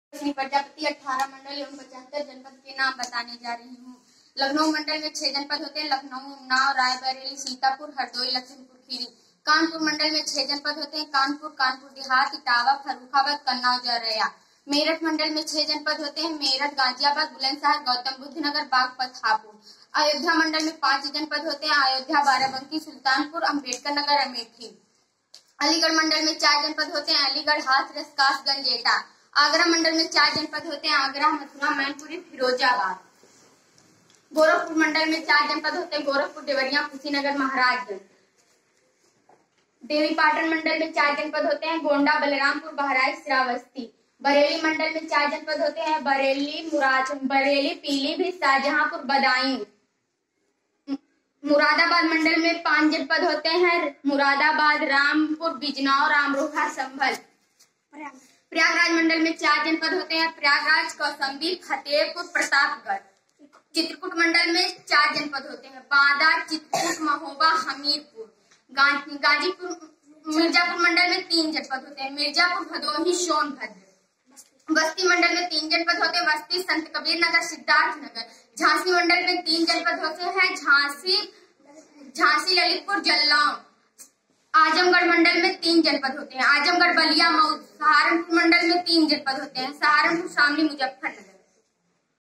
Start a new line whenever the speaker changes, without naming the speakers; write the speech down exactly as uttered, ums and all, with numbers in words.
श्री प्रजापति अठारह मंडल एवं पचहत्तर जनपद के नाम बताने जा रही हूँ। लखनऊ मंडल में छह जनपद होते हैं, लखनऊ, उन्नाव, रायबरेली, सीतापुर, हरदोई, लखीमपुर खीरी। कानपुर मंडल में छह जनपद होते हैं, कानपुर, कानपुर देहात, इटावा, फर्रुखाबाद, कन्नौज, औरैया। मेरठ मंडल में छह जनपद होते हैं, मेरठ, गाजियाबाद, बुलंदशहर, गौतम बुद्ध नगर, बागपत, हापुड़। अयोध्या मंडल में पांच जनपद होते हैं, अयोध्या, बाराबंकी, सुल्तानपुर, अम्बेडकर नगर, अमेठी। अलीगढ़ मंडल में चार जनपद होते हैं, अलीगढ़, हाथरस, कासगंज, एटा। आगरा मंडल में चार जनपद होते हैं, आगरा, मथुरा, मैनपुरी, फिरोजाबाद। गोरखपुर मंडल में चार जनपद होते हैं, गोरखपुर, देवरिया, कुशीनगर, महाराजगंज। देवीपाटन मंडल में चार जनपद होते हैं, गोंडा, बलरामपुर, बहराइच, श्रावस्ती। बरेली मंडल में चार जनपद होते हैं, बरेली, मुराद बरेली, पीलीभीत, शाहजहांपुर, बदायूं। मुरादाबाद मंडल में पांच जनपद होते हैं, मुरादाबाद, रामपुर, बिजनौर, अमरोहा, संभल। प्रयागराज मंडल में चार जनपद होते हैं, प्रयागराज, कौशाम्बी, फतेहपुर, प्रतापगढ़। चित्रकूट मंडल में चार जनपद होते हैं, बांदा, चित्रकूट, महोबा, हमीरपुर। गाजीपुर मिर्जापुर मंडल में तीन जनपद होते हैं, मिर्जापुर, भदोही, सोनभद्र। बस्ती मंडल में तीन जनपद होते हैं, बस्ती, संत कबीर नगर, सिद्धार्थ नगर। झांसी मंडल में तीन जनपद होते हैं, झांसी, झांसी, ललितपुर, जलगांव। आजमगढ़ मंडल में तीन जनपद होते हैं, आजमगढ़, बलिया, मऊ। सहारनपुर मंडल में तीन जनपद होते हैं, सहारनपुर, शामली, मुजफ्फरनगर।